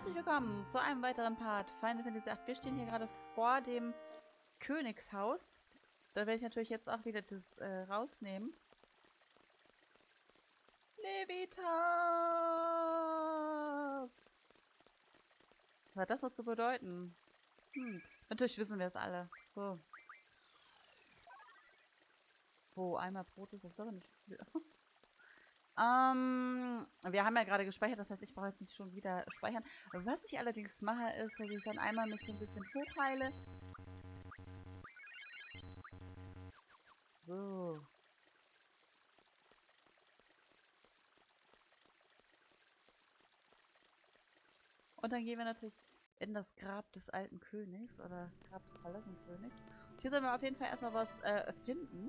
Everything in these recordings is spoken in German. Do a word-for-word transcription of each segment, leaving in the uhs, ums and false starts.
Herzlich willkommen zu einem weiteren Part Final Fantasy acht. Wir stehen hier gerade vor dem Königshaus. Da werde ich natürlich jetzt auch wieder das äh, rausnehmen. Levitas! Was hat das noch zu bedeuten? Hm, natürlich wissen wir es alle. So. Oh, einmal Brot ist das aber nicht viel. Ähm, wir haben ja gerade gespeichert, das heißt, ich brauche jetzt nicht schon wieder speichern. Was ich allerdings mache, ist, dass ich dann einmal mich so ein bisschen hochheile. So. Und dann gehen wir natürlich in das Grab des alten Königs oder das Grab des verlassenen Königs. Und hier sollen wir auf jeden Fall erstmal was äh, finden.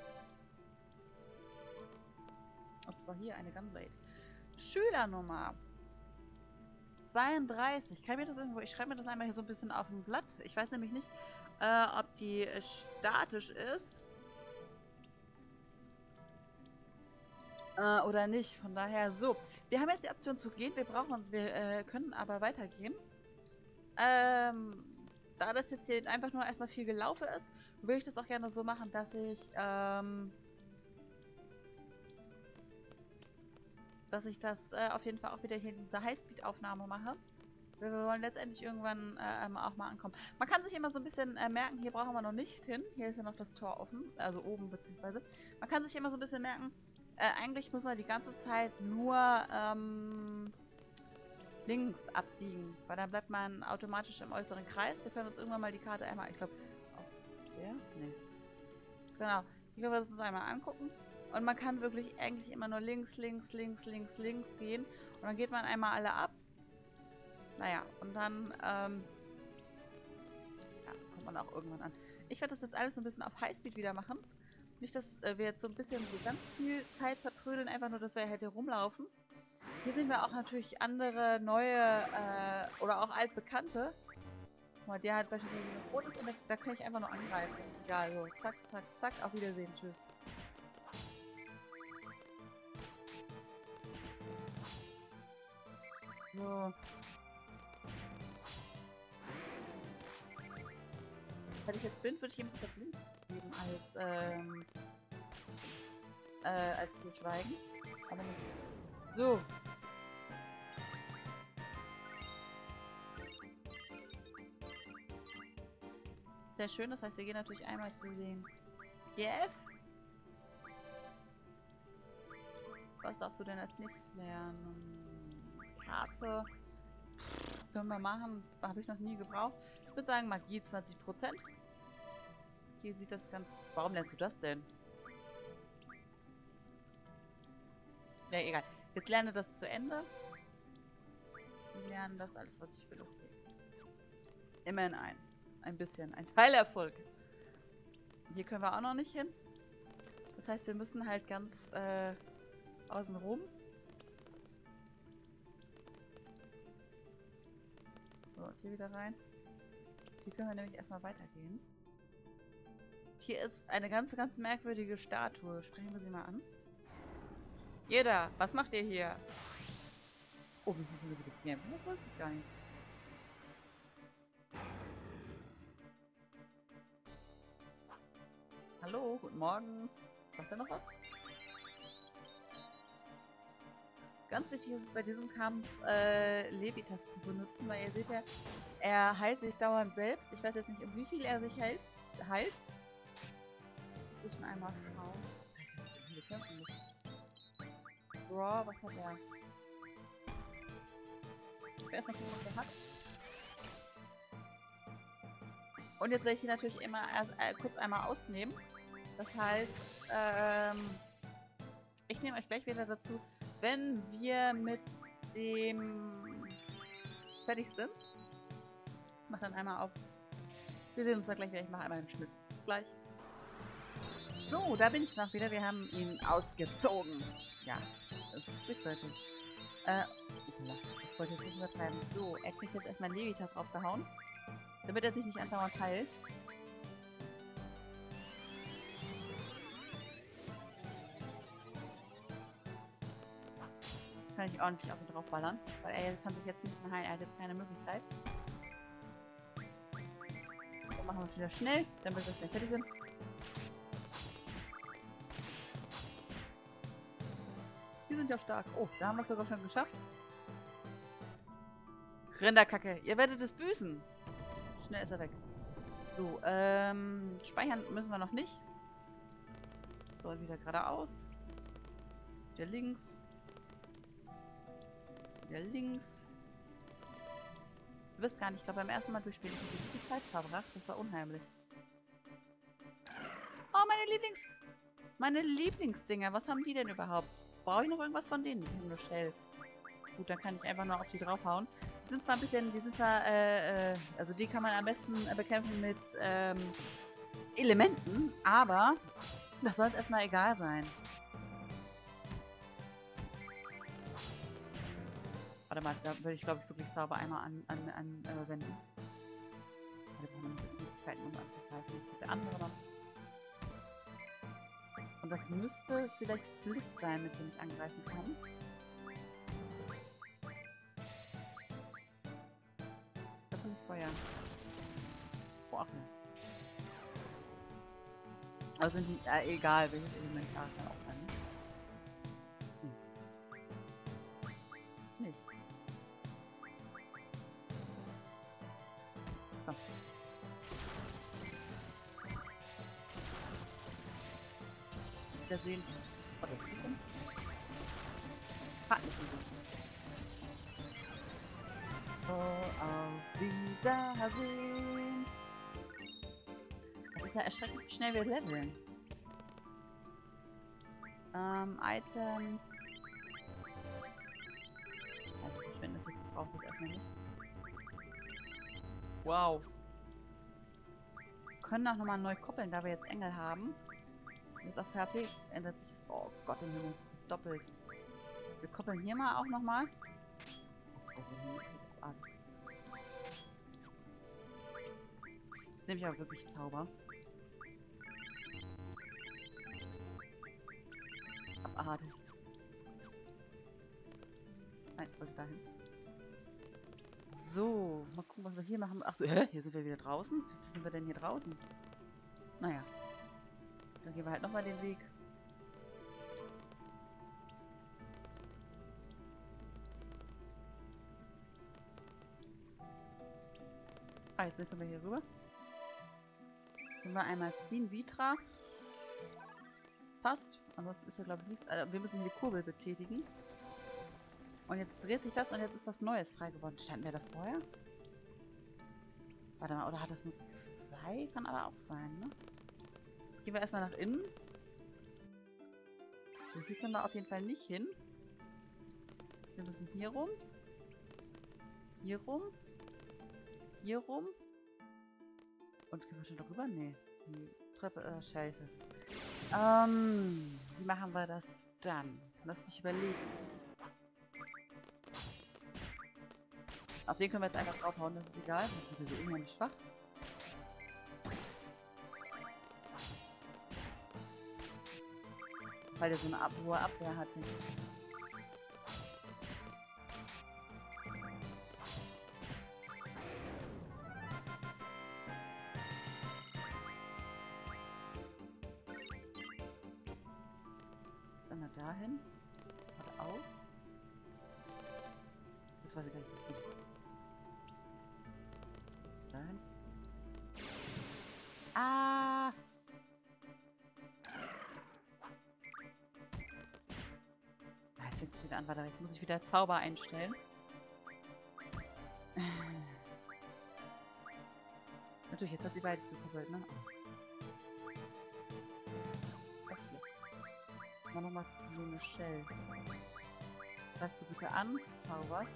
Und zwar hier eine Gunblade. Schülernummer zweiunddreißig. Kann ich mir das irgendwo... Ich schreibe mir das einmal hier so ein bisschen auf dem Blatt. Ich weiß nämlich nicht, äh, ob die äh, statisch ist. Äh, oder nicht. Von daher so. Wir haben jetzt die Option zu gehen. Wir brauchen und wir äh, können aber weitergehen. Ähm, da das jetzt hier einfach nur erstmal viel gelaufen ist, würde ich das auch gerne so machen, dass ich, ähm, dass ich das äh, auf jeden Fall auch wieder hier in dieser Highspeed-Aufnahme mache. Wir wollen letztendlich irgendwann äh, auch mal ankommen. Man kann sich immer so ein bisschen äh, merken, hier brauchen wir noch nicht hin. Hier ist ja noch das Tor offen, also oben beziehungsweise. Man kann sich immer so ein bisschen merken, äh, eigentlich muss man die ganze Zeit nur, ähm, links abbiegen, weil dann bleibt man automatisch im äußeren Kreis. Wir können uns irgendwann mal die Karte einmal, ich glaube, auf der? Nee. Genau, hier können wir uns einmal angucken. Und man kann wirklich eigentlich immer nur links, links, links, links, links gehen. Und dann geht man einmal alle ab. Naja, und dann, ähm, ja, kommt man auch irgendwann an. Ich werde das jetzt alles so ein bisschen auf Highspeed wieder machen. Nicht, dass äh, wir jetzt so ein bisschen so ganz viel Zeit vertrödeln, einfach nur, dass wir halt hier rumlaufen. Hier sehen wir auch natürlich andere, neue äh, oder auch altbekannte. Guck mal, der hat beispielsweise ein rotes und da kann ich einfach nur angreifen. Egal, so. Zack, zack, zack. Auf Wiedersehen. Tschüss. So. Hätte ich jetzt blind, würde ich ihm sogar blind geben als, ähm, äh, als zu schweigen. Aber nicht. So. Sehr schön, das heißt, wir gehen natürlich einmal zu den Jeff. Was darfst du denn als nächstes lernen? Karte. Können wir machen. Habe ich noch nie gebraucht. Ich würde sagen, Magie zwanzig Prozent. Hier sieht das ganz... Warum lernst du das denn? Ne, egal. Jetzt lerne das zu Ende. Wir lernen das alles, was ich will. Okay. Immerhin ein. Ein bisschen. Ein Teilerfolg. Hier können wir auch noch nicht hin. Das heißt, wir müssen halt ganz äh, außen rum. So, und hier wieder rein. Hier können wir nämlich erstmal weitergehen. Hier ist eine ganz, ganz merkwürdige Statue. Sprechen wir sie mal an. Jeder, was macht ihr hier? Oh, wir sind wieder gekämpft. Das weiß ich gar nicht. Hallo, guten Morgen. Sagt er noch was? Ganz wichtig ist es bei diesem Kampf, äh, Levitas zu benutzen, weil ihr seht ja, er heilt sich dauernd selbst. Ich weiß jetzt nicht, um wie viel er sich heilt. heilt. Muss ich mal einmal schauen. Wir kämpfen nicht. Draw, was hat er? Ich will erstmal gucken, was er hat. Und jetzt werde ich ihn natürlich immer erst äh, kurz einmal ausnehmen. Das heißt, ähm, ich nehme euch gleich wieder dazu, wenn wir mit dem fertig sind. Ich mache dann einmal auf. Wir sehen uns dann gleich wieder. Ich mache einmal einen Schnitt. Gleich. So, da bin ich noch wieder. Wir haben ihn ausgezogen. Ja, das ist rückwärtig. Äh, ich wollte jetzt nicht übertreiben. So, er kriegt jetzt erstmal Levitas draufgehauen. Damit er sich nicht andauernd heilt. kann ich ordentlich auf ihn draufballern. Weil er kann sich jetzt nicht mehr heilen, er hat jetzt keine Möglichkeit. So, machen wir es wieder schnell, damit wir schnell fertig sind. Die sind ja stark. Oh, da haben wir es sogar schon geschafft. Rinderkacke, ihr werdet es büßen. Schnell ist er weg. So, ähm, speichern müssen wir noch nicht. So, wieder geradeaus. Wieder links. Wieder links. Du wirst gar nicht, ich glaube beim ersten Mal durchspielen, ich habe so viel Zeit verbracht. Das war unheimlich. Oh, meine Lieblings... Meine Lieblingsdinger, was haben die denn überhaupt? Brauche ich noch irgendwas von denen? Die haben nur Shell. Gut, dann kann ich einfach nur auf die draufhauen. Die sind zwar ein bisschen, die sind zwar, äh, äh, also die kann man am besten äh, bekämpfen mit, ähm, Elementen, aber das soll jetzt erstmal egal sein. Warte mal, da würde ich, glaube ich, wirklich Zauber einmal an, an, an äh, wenden. Da brauchen wir Möglichkeiten, um anzugreifen. Der andere noch. Und das müsste vielleicht Blitz sein, mit dem ich angreifen kann. Das ist nicht Feuer. Boah, ne. Also sind die, äh, egal, welches Element da kann auch sein. Hm. Nicht. Komm. Wieder sehen. Oh, das ist gut. Hatten Oh, auf Wiedersehen. Das ist ja erschreckend schnell wir leveln. Ähm, Item. Also verschwinden das jetzt, ich brauche das erstmal nicht. Wow. Wir können auch nochmal neu koppeln, da wir jetzt Engel haben. Jetzt auf P H P ändert sich das. Oh Gott im Himmel. Doppelt. Wir koppeln hier mal auch nochmal. Nehme ich aber wirklich Zauber. Abartig. Nein, ich wollte dahin. So, mal gucken, was wir hier machen. Achso, hä? Hier sind wir wieder draußen? Wie sind wir denn hier draußen? Naja. Dann gehen wir halt nochmal den Weg. Ah, jetzt sind wir hier rüber. Können wir einmal ziehen. Vitra. Passt. Aber es ist ja, glaube ich, nichts. Also, wir müssen hier die Kurbel betätigen. Und jetzt dreht sich das und jetzt ist was Neues frei geworden. Standen wir da vorher? Warte mal, oder hat das nur zwei? Kann aber auch sein, ne? Jetzt gehen wir erstmal nach innen. So, hier können wir auf jeden Fall nicht hin. Wir müssen hier rum. Hier rum. Hier rum. Und können wir schon darüber? Nee. Die Treppe, äh, scheiße. Ähm, wie machen wir das dann? Lass mich überlegen. Auf den können wir jetzt einfach draufhauen, das ist egal. Das ist so unheimlich schwach. Weil der so eine ab hohe Abwehr hat. Dann mal dahin. Warte aus. Das weiß ich gar nicht. Dahin. Ah! Jetzt fängt es wieder an, warte, jetzt muss ich wieder Zauber einstellen. Natürlich, jetzt hat sie beides gekoppelt, ne? Mal nochmal so eine Shell. Greifst du bitte an, zauberst.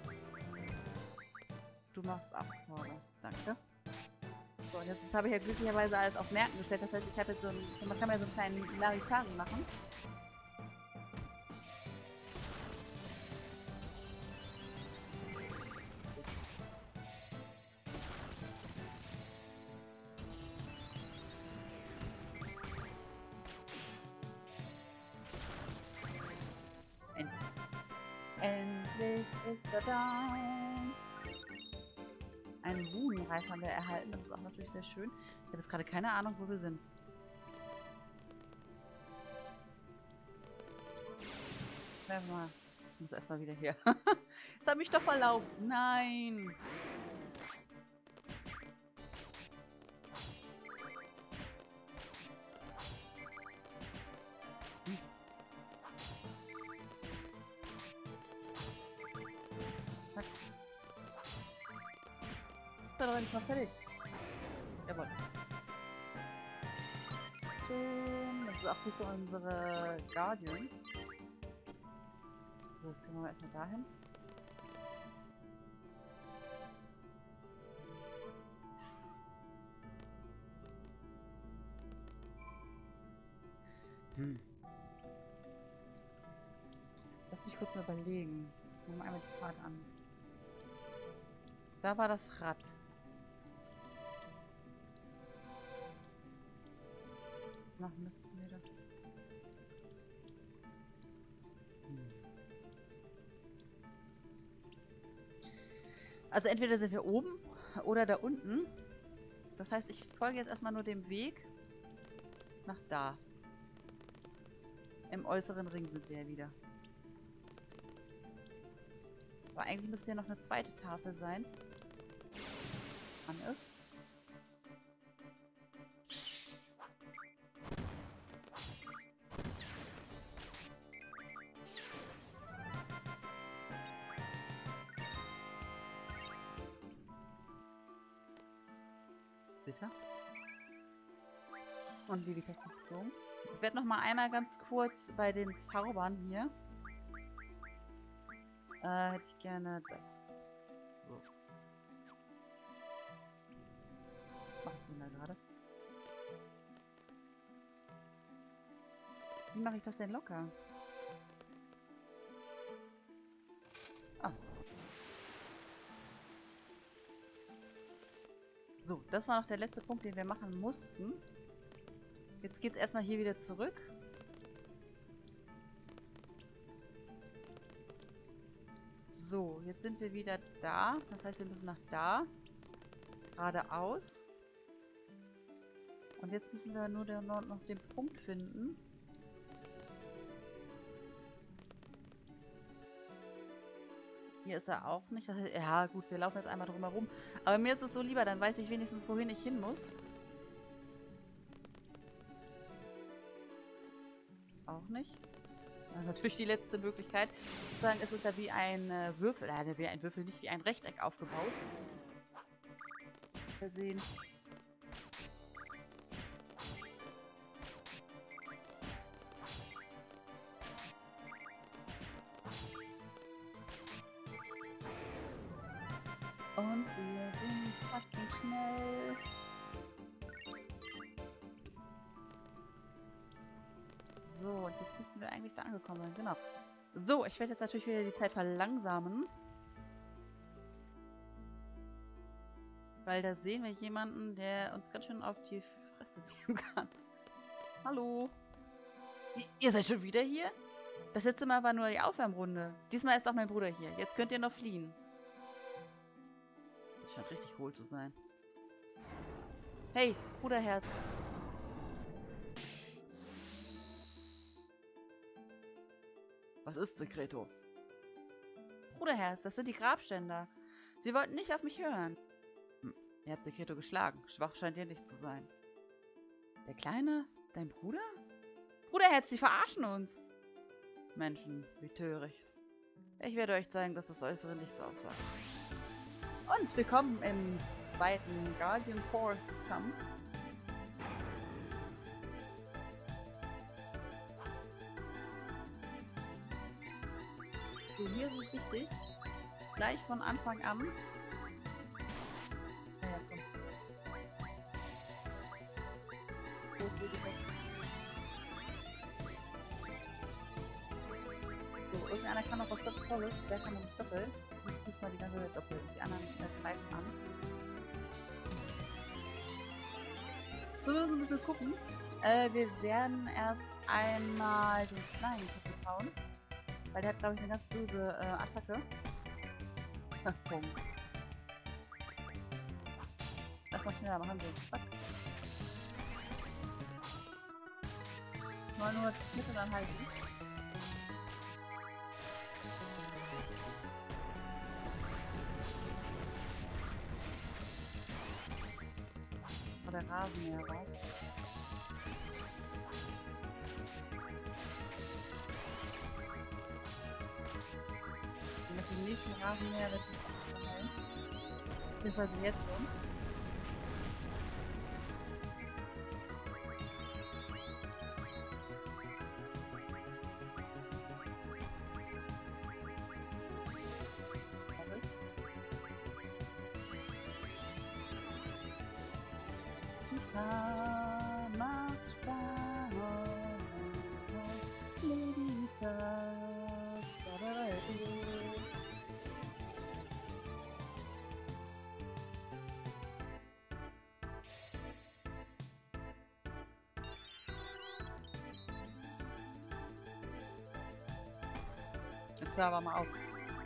Du machst Abfahrer. Danke. So, und jetzt habe ich ja glücklicherweise alles auf Merken gestellt. Das heißt, ich habe jetzt so ein, man kann ja so einen kleinen Larifari machen. Endlich ist er da. Einen Runenreif haben wir erhalten. Das ist auch natürlich sehr schön. Ich habe jetzt gerade keine Ahnung, wo wir sind. Warte mal. Ich muss erstmal wieder hier. Jetzt habe ich doch verlaufen. Nein. Zack. Ist doch nicht mal fertig. Jawohl. Schön. Das ist auch nicht so unsere Guardians. So, jetzt können wir erstmal dahin. Hm. Lass mich kurz mal überlegen. Nehmen wir einmal die Fahrt an. Da war das Rad. Nach müssten wir da. Hm. Also entweder sind wir oben oder da unten. Das heißt, ich folge jetzt erstmal nur dem Weg nach da. Im äußeren Ring sind wir ja wieder. Aber eigentlich müsste ja noch eine zweite Tafel sein. An ist. Bitte. Und Levitation. Ich werde noch mal einmal ganz kurz bei den Zaubern hier. Äh, hätte ich gerne das. So. Was mache ich denn da gerade? Wie mache ich das denn locker? Ah. So, das war noch der letzte Punkt, den wir machen mussten. Jetzt geht es erstmal hier wieder zurück. So, jetzt sind wir wieder da. Das heißt, wir müssen nach da. Geradeaus. Und jetzt müssen wir nur den, noch den Punkt finden. Hier ist er auch nicht. Ja gut, wir laufen jetzt einmal drum herum. Aber mir ist es so lieber, dann weiß ich wenigstens, wohin ich hin muss. Auch nicht. Ja, natürlich die letzte Möglichkeit. Sozusagen ist es ja wie ein äh, Würfel, äh, wie ein Würfel, nicht wie ein Rechteck aufgebaut. Wir sehen. Und wir sind fucking schnell. So, und jetzt müssten wir eigentlich da angekommen sein. Genau. So, ich werde jetzt natürlich wieder die Zeit verlangsamen. Weil da sehen wir jemanden, der uns ganz schön auf die Fresse geben kann. Hallo. I ihr seid schon wieder hier? Das letzte Mal war nur die Aufwärmrunde. Diesmal ist auch mein Bruder hier. Jetzt könnt ihr noch fliehen. Das scheint richtig hohl zu sein. Hey, Bruderherz. Was ist Secreto? Bruderherz, das sind die Grabständer. Sie wollten nicht auf mich hören. Hm, ihr habt Secreto geschlagen. Schwach scheint ihr nicht zu sein. Der Kleine? Dein Bruder? Bruderherz, sie verarschen uns. Menschen, wie töricht. Ich werde euch zeigen, dass das Äußere nichts aussagt. Und willkommen im zweiten Guardian Force Kampf. So, hier ist es wichtig. Gleich von Anfang an. Ja, ja, komm. So, so, so, irgendeiner kann noch was Tolles. Der kann noch doppelt. Ich muss mal die ganze Zeit doppelt. Die anderen äh, greifen an. So, wir müssen ein bisschen gucken. Äh, wir werden erst einmal den kleinen kaputt hauen. Weil der hat, glaube ich, eine ganz böse äh, Attacke. Punkt. Lass mal schneller machen wir. Zack. neunhundert Schnitte dann halten. Oh, der Rasenmäher raus. Und mit dem nächsten Rasenmäher wird es verheilen. Beziehungsweise jetzt schon. Macht Spaß, jetzt hör aber mal auf.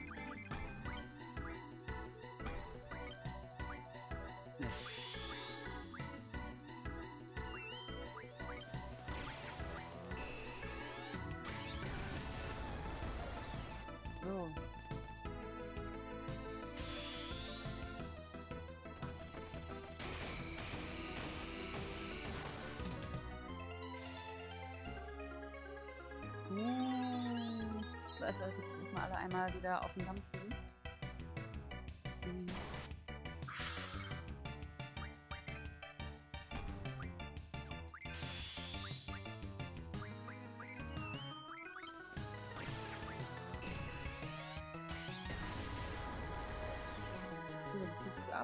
So. Uh, so, also jetzt müssen wir alle einmal wieder auf den Damm kriegen. Mhm. Ab.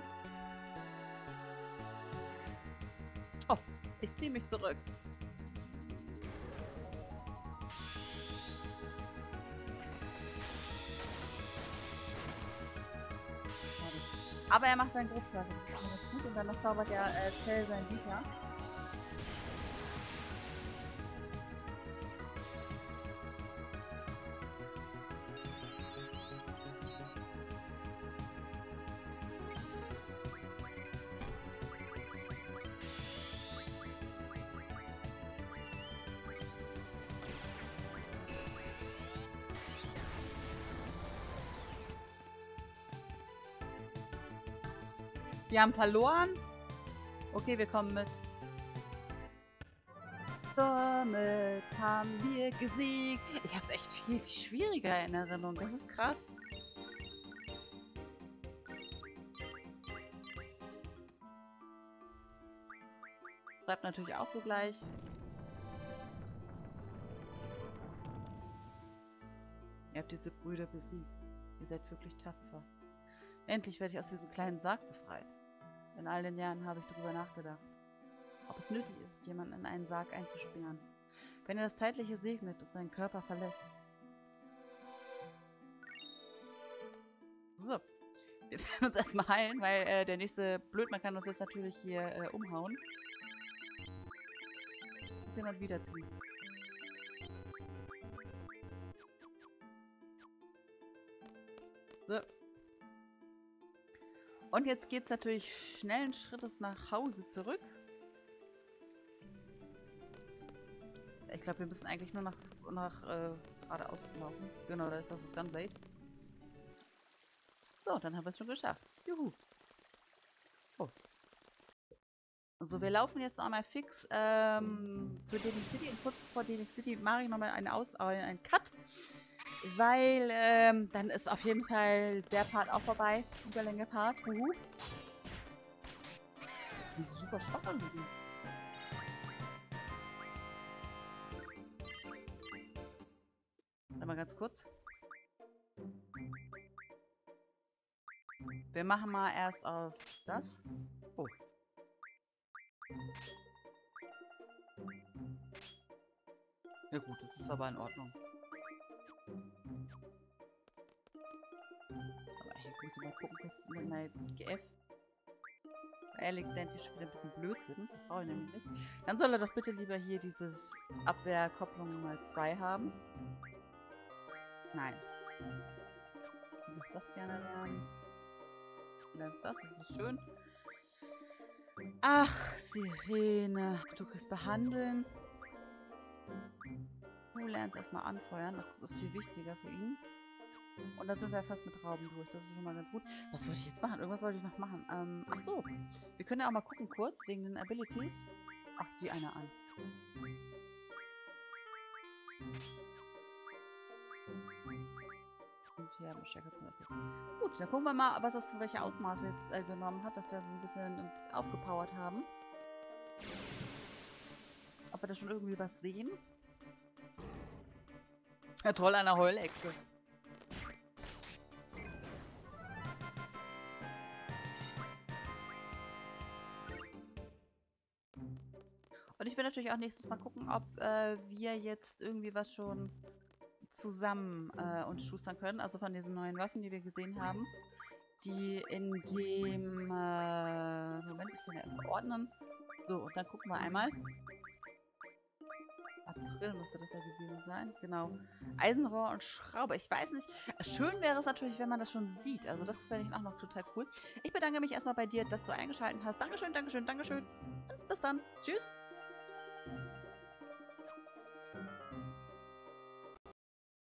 Oh, ich ziehe mich zurück. Aber er macht seinen Großvater. Das ist schon ganz gut. Und dann noch zaubert er äh, Zell sein Dieter. Wir haben verloren. Okay, wir kommen mit. Somit haben wir gesiegt. Ich habe es echt viel, viel schwieriger in Erinnerung. Das ist krass. Bleibt natürlich auch so gleich. Ihr habt diese Brüder besiegt. Ihr seid wirklich tapfer. Endlich werde ich aus diesem kleinen Sarg befreit. In all den Jahren habe ich darüber nachgedacht, ob es nötig ist, jemanden in einen Sarg einzusperren, wenn er das Zeitliche segnet und seinen Körper verlässt. So, wir werden uns erstmal heilen, weil äh, der nächste Blödmann kann uns jetzt natürlich hier äh, umhauen. Muss jemand wiederziehen. So. Und jetzt geht es natürlich schnellen Schrittes nach Hause zurück. Ich glaube, wir müssen eigentlich nur nach, nach äh, geradeaus laufen. Genau, da ist das Gunblade. So, dann haben wir es schon geschafft. Juhu. Oh. So, wir laufen jetzt nochmal fix ähm, zu Daily City. Und kurz vor Daily City mache ich nochmal einen, Aus äh, einen Cut. Weil ähm, dann ist auf jeden Fall der Part auch vorbei. Überlänge-Part. Juhu. Super schwach anliegen. Warte mal ganz kurz. Wir machen mal erst auf das. Oh. Ja gut, das ist aber in Ordnung. Aber ich muss mal gucken, kurz mit meinem G F. Er legt identisch wieder ein bisschen Blödsinn. Das brauche ich nämlich nicht. Dann soll er doch bitte lieber hier dieses Abwehrkopplung mal zwei haben. Nein. Du musst das gerne lernen. Das ist das, das ist schön. Ach, Sirene. Du kriegst behandeln. Du lernst erstmal anfeuern. Das ist viel wichtiger für ihn. Und dann sind wir fast mit Rauben durch. Das ist schon mal ganz gut. Was wollte ich jetzt machen? Irgendwas wollte ich noch machen. Ähm, ach so. Wir können ja auch mal gucken kurz, wegen den Abilities. Ach, sieh einer an. Und hier haben wir Stecker zum Beispiel. Gut, dann gucken wir mal, was das für welche Ausmaße jetzt äh, genommen hat, dass wir so ein bisschen uns aufgepowert haben. Ob wir da schon irgendwie was sehen? Ja, toll, eine Heulechse. Und ich will natürlich auch nächstes Mal gucken, ob äh, wir jetzt irgendwie was schon zusammen äh, uns schustern können. Also von diesen neuen Waffen, die wir gesehen haben. Die in dem... Äh, Moment, ich kann ja erstmal ordnen. So, und dann gucken wir einmal. April müsste das ja gewesen sein. Genau. Eisenrohr und Schraube. Ich weiß nicht. Schön wäre es natürlich, wenn man das schon sieht. Also das fände ich auch noch total cool. Ich bedanke mich erstmal bei dir, dass du eingeschaltet hast. Dankeschön, Dankeschön, Dankeschön. Und bis dann. Tschüss.